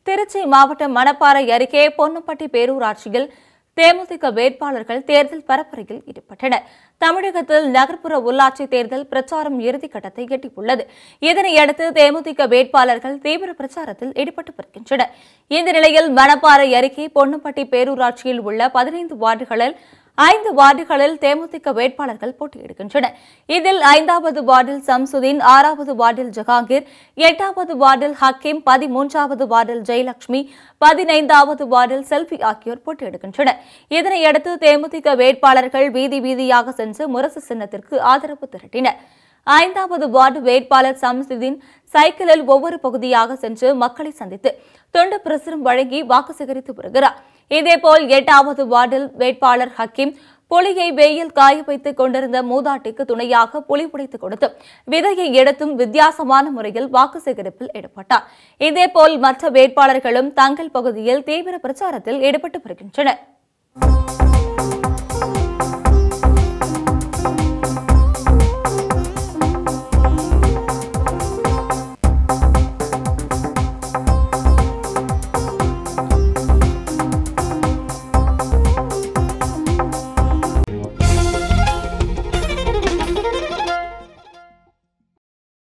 திருச்சி மாவட்டம் மணப்பாறை அருகே பொன்னப்பட்டி பேரூராட்சியில் தேமுதிக வேட்பாளர்கள் தேர்தல் பரப்புரையில் ஈடுபட்டனர். தமிழகத்தில் நகர்ப்புற உள்ளாட்சி தேர்தல் பிரச்சாரம் இறுதிக்கட்டத்தை எட்டியுள்ளது. இதனையடுத்து தேமுதிக வேட்பாளர்கள் தீவிர பிரச்சாரத்தில் ஈடுபட்டு வருகின்றனர். இந்த நிலையில் மணப்பாறை அருகே பொன்னப்பட்டி பேரூராட்சியில் உள்ள 15 வார்டுகளில் 5 வார்டுகளில் தேமுதிக வேட்பாளர்கள் போட்டியிடுகின்றனர். இதில் 5வது வார்டில் சம்சுதீன், 6வது வார்டில் ஜஹாங்கீர், 8வது வார்டில் ஹக்கீம், 13வது வார்டில் ஜெயலட்சுமி, 15வது வார்டில் செல்வி ஆகியோர் போட்டியிடுகின்றனர். இதனையடுத்து தேமுதிக வேட்பாளர்கள் வீதி வீதியாக சென்று முரசு சின்னத்திற்கு ஆதரவு திரட்டினர். 5வது வார்டு வேட்பாளர் சம்சுதீன் சைக்கிளில் ஒவ்வொரு பகுதியாக சென்று மக்களை சந்தித்து துண்டு பிரசுரம் வழங்கி வாக்கு சேகரித்து வருகிறார். இதேபோல் 8வது வார்டில் வேட்பாளர் ஹக்கீம் புலியை வெயில் காய வைத்துக் கொண்டிருந்த மூதாட்டிக்கு துணையாக புலி உடைத்துக் கொடுத்து விதையை எடுத்தும் வித்தியாசமான முறையில் வாக்கு சேகரிப்பில் ஈடுபட்டார். இதேபோல் மற்ற வேட்பாளர்களும் தங்கள் பகுதியில் தீவிர பிரச்சாரத்தில் ஈடுபட்டு வருகின்றனர்.